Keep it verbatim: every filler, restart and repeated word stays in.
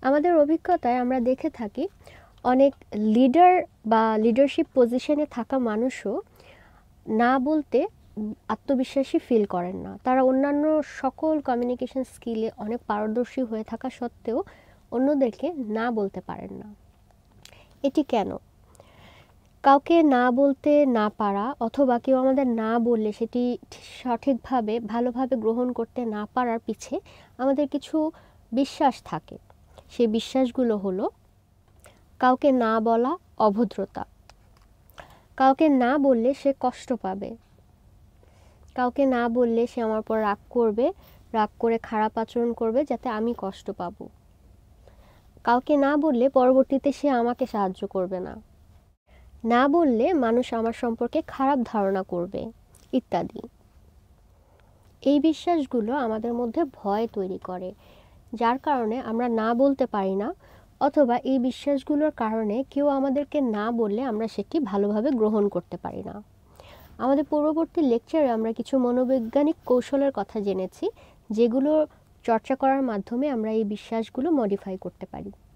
আমাদের অভিজ্ঞতায় আমরা দেখে থাকি অনেক লিডার বা লিডারশিপ পজিশনে থাকা মানুষও না বলতে আত্মবিশ্বাসী ফিল করেন না। তারা অন্যান্য সকল কমিউনিকেশন স্কিলে অনেক পারদর্শী হয়ে থাকা সত্ত্বেও অন্যদেরকে না বলতে পারেন না। এটি কেন? কাউকে না বলতে না পারা অথবা কেউ আমাদের না বললে সেটি সঠিকভাবে ভালোভাবে গ্রহণ করতে না পারার পিছে আমাদের কিছু বিশ্বাস থাকে। সেই বিশ্বাসগুলো হলো কাউকে না বলা অভদ্রতা, কাউকে না বললে সে কষ্ট পাবে, কাউকে না বললে সে আমার উপর রাগ করবে, রাগ করে খারাপ আচরণ করবে যাতে আমি কষ্ট পাবো, কাউকে না বললে পরবর্তীতে সে আমাকে সাহায্য করবে না, না বললে মানুষ আমার সম্পর্কে খারাপ ধারণা করবে ইত্যাদি। এই বিশ্বাসগুলো আমাদের মধ্যে ভয় তৈরি করে, যার কারণে আমরা না বলতে পারি না, অথবা এই বিশ্বাসগুলোর কারণে কেউ আমাদেরকে না বললে আমরা সেটি ভালোভাবে গ্রহণ করতে পারি না। আমাদের পূর্ববর্তী লেকচারে আমরা কিছু মনোবৈজ্ঞানিক কৌশলের কথা জেনেছি, যেগুলো চর্চা করার মাধ্যমে আমরা এই বিশ্বাসগুলো মডিফাই করতে পারি।